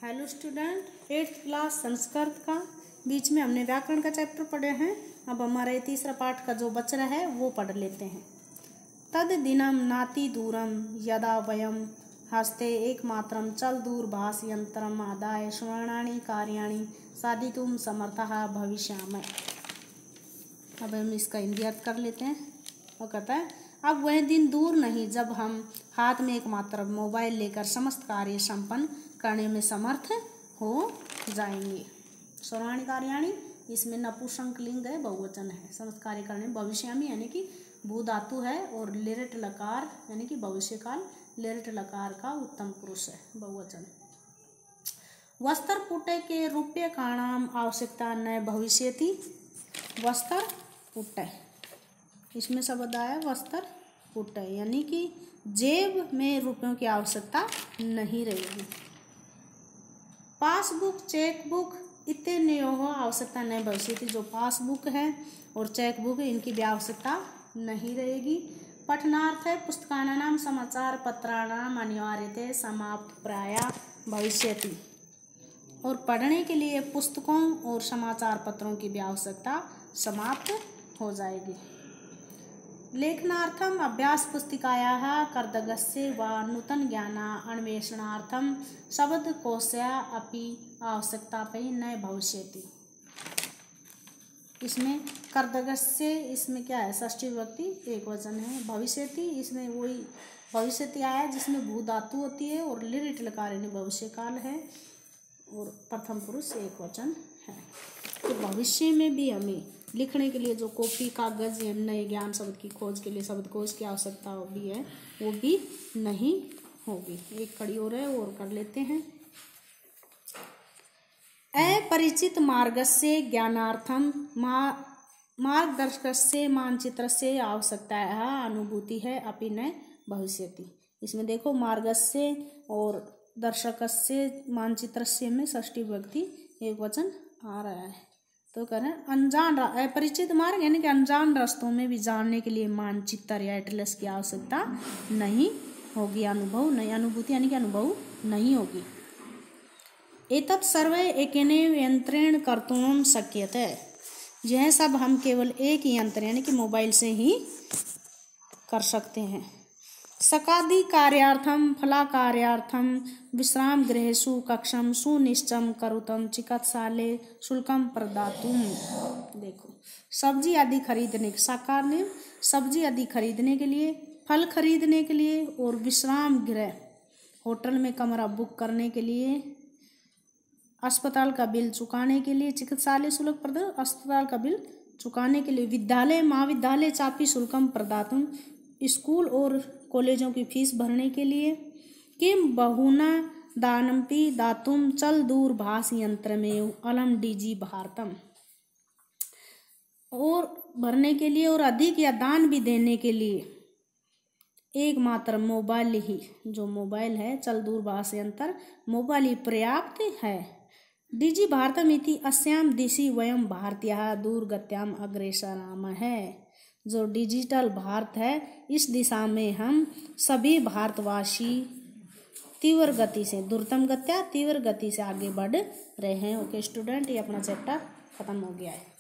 Hello student, 8th class Sanskrit का बीच में हमने व्याकरण का चैप्टर पढ़े हैं। अब हमारा ये तीसरा पाठ का जो बच रहा है वो पढ़ लेते हैं। तद दिनम नाति दूरम यदा वयम हस्ते एकमात्रम चल दूरभाषयंत्रम आदाय स्वर्णानि कार्याणि साधितुम समर्थः भविष्यामः। अब हम इसका हिंदी अर्थ कर लेते हैं। वो कहता है, अब वह दिन दूर नहीं जब हम हाथ में एकमात्र मोबाइल लेकर समस्त कार्य संपन्न करने में समर्थ हो जाएंगे। सर्वाणि कार्याणि, इसमें नपुंसकलिंग है, बहुवचन है। समस्त कार्य करने में भविष्यामि यानी कि भू धातु है और लिरट लकार यानी कि भविष्य काल लिरट लकार का उत्तम पुरुष है, बहुवचन। वस्त्र पुटे के रुपये का नाम आवश्यकता न भविष्यति। वस्त्र पुटे, इसमें शब्द आया वस्त्र पुटे यानी कि जेब में रुपयों की आवश्यकता नहीं रहेगी। पासबुक चेकबुक इत्यादि आवश्यकता नहीं भविष्यति। जो पासबुक है और चेकबुक है इनकी भी आवश्यकता नहीं रहेगी। पठनार्थ है पुस्तकानां समाचार पत्राणाम अनिवार्यते समाप्त प्राय भविष्यति। और पढ़ने के लिए पुस्तकों और समाचार पत्रों की भी आवश्यकता समाप्त हो जाएगी। लेखनार्थम अभ्यास पुस्तिकायाः कर्तव्यस्य व नूतन ज्ञान अन्वेषणार्थम शब्दकोशस्य अपि आवश्यकतापि न भविष्यति। इसमें कर्तव्यस्य, इसमें क्या है, षष्ठी विभक्ति एक वचन है। भविष्यति, इसमें वही भविष्यति आया जिसमें भू धातु होती है और लिरिट लकार यानी भविष्य काल है और प्रथम पुरुष एक वचन है। तो भविष्य में भी हमें लिखने के लिए जो कॉपी कागज या नए ज्ञान शब्द की खोज के लिए शब्दकोश की आवश्यकता भी है वो भी नहीं होगी। एक कड़ी और है और कर लेते हैं। अपरिचित मार्गस्य ज्ञानार्थम मार्गदर्शकस्य मानचित्रस्य आवश्यकता है अनुभूति है अपि न भविष्यति। इसमें देखो मार्गस्य और दर्शकस्य मानचित्रस्य में षष्ठी विभक्ति एक वचन आ रहा है। तो कह रहे हैं अनजान अपरिचित मार्ग यानी कि अनजान रास्तों में भी जानने के लिए मानचित्र या एटलस की आवश्यकता नहीं होगी। अनुभव नहीं, अनुभूति यानी कि अनुभव नहीं होगी। एतत् सर्वे एकेनैव यंत्रेण कर्तुं शक्यते। यह सब हम केवल एक ही यंत्र यानी कि मोबाइल से ही कर सकते हैं। सकादि कार्यार्थम फलाकार्यार्थम विश्राम गृहेषु कक्षम सुनिश्चम करुतम चिकित्सालय शुल्कम प्रदातुम। देखो सब्जी आदि खरीदने, साकार ने सब्जी आदि खरीदने के लिए, फल खरीदने के लिए और विश्राम गृह होटल में कमरा बुक करने के लिए, अस्पताल का बिल चुकाने के लिए, चिकित्सालय शुल्क प्रदान अस्पताल का बिल चुकाने के लिए, विद्यालय महाविद्यालय चापी शुल्कम प्रदातुम स्कूल और कॉलेजों की फीस भरने के लिए, किम बहुना दानम्पि दातुम चल दूरभाष यंत्र में अलम डीजी भारतम। और भरने के लिए और अधिक या दान भी देने के लिए एकमात्र मोबाइल ही, जो मोबाइल है चल दूरभाष यंत्र मोबाइल ही पर्याप्त है। डीजी भारतम इति अस्याम दिशि वयम भारतीयः दूरगत्याम अग्रेसरामः है। जो डिजिटल भारत है इस दिशा में हम सभी भारतवासी तीव्र गति से, द्रुतम गत्या तीव्र गति से आगे बढ़ रहे हैं। ओके स्टूडेंट, ये अपना चैप्टर खत्म हो गया है।